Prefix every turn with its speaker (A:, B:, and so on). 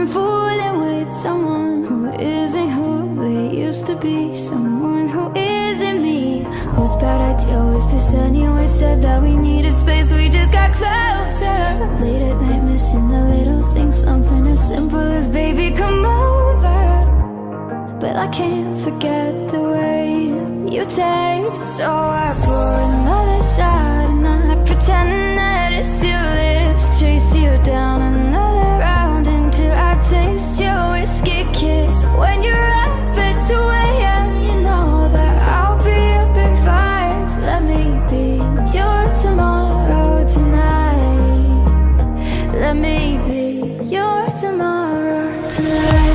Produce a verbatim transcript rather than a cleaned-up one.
A: fooling with someone who isn't who they used to be, someone who isn't me. Whose bad idea was this anyway? Said that we needed space, we just got closer. Late at night missing the little things, something as simple as baby come over. But I can't forget the way you taste. So I pour another shot and I pretend that it's your lips, chase you down another round until I taste your whiskey kiss. When you're up at two a m, you know that I'll be up at five. Let me be your tomorrow tonight. Let me be your tomorrow tonight.